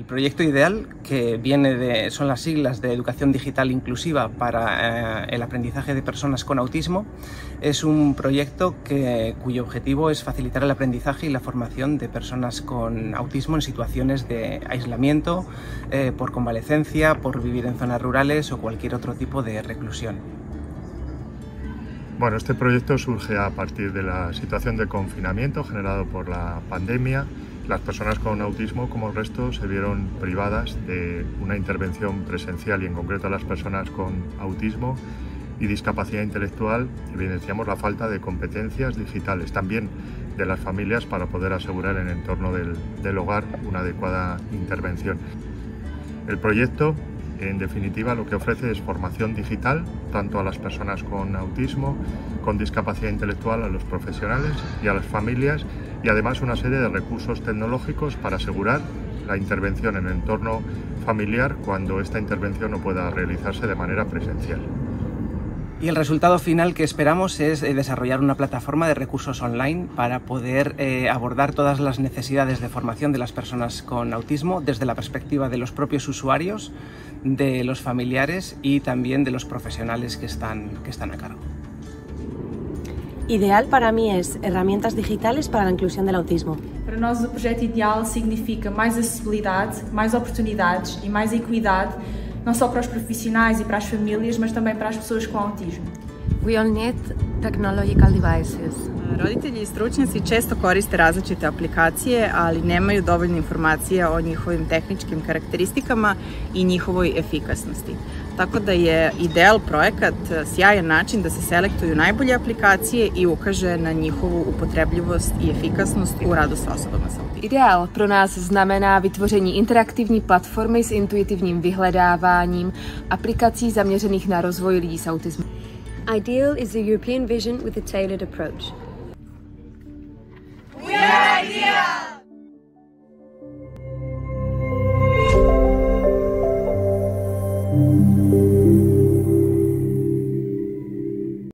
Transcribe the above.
proyecto IDEAL, que son las siglas de Educación Digital Inclusiva para el aprendizaje de personas con autismo, es un proyecto cuyo objetivo es facilitar el aprendizaje y la formación de personas con autismo en situaciones de aislamiento, por convalecencia, por vivir en zonas rurales o cualquier otro tipo de reclusión. Bueno, este proyecto surge a partir de la situación de confinamiento generado por la pandemia. Las personas con autismo, como el resto, se vieron privadas de una intervención presencial y en concreto las personas con autismo y discapacidad intelectual evidenciamos la falta de competencias digitales, también de las familias, para poder asegurar en el entorno del hogar una adecuada intervención. El proyecto, en definitiva, lo que ofrece es formación digital, tanto a las personas con autismo, con discapacidad intelectual, a los profesionales y a las familias, y además una serie de recursos tecnológicos para asegurar la intervención en el entorno familiar cuando esta intervención no pueda realizarse de manera presencial. Y el resultado final que esperamos es desarrollar una plataforma de recursos online para poder abordar todas las necesidades de formación de las personas con autismo desde la perspectiva de los propios usuarios, de los familiares y también de los profesionales que están a cargo. IDEAL para mí es herramientas digitales para la inclusión del autismo. Para nós o projeto IDEAL significa mais acessibilidade, mais oportunidades e mais equidade, não só para os profissionais e para as famílias, mas também para as pessoas com autismo. We all need technological devices. Roditelji i stručnjaci često koriste različite aplikacije, ali nemaju dovoljno informacija o njihovim tehničkim karakteristikama i njihovoj efikasnosti. Tako da je IDEAL projekat sjajan način da se selektuju najbolje aplikacije i ukaže na njihovu upotrebljivost i efikasnost u radu s osobama sa autismem. IDEAL pro nás znamená vytvoření interaktivní platformy s intuitivním vyhledáváním, aplikací zaměřených na rozvoj lidí s autismem. IDEAL is a European vision with a tailored approach.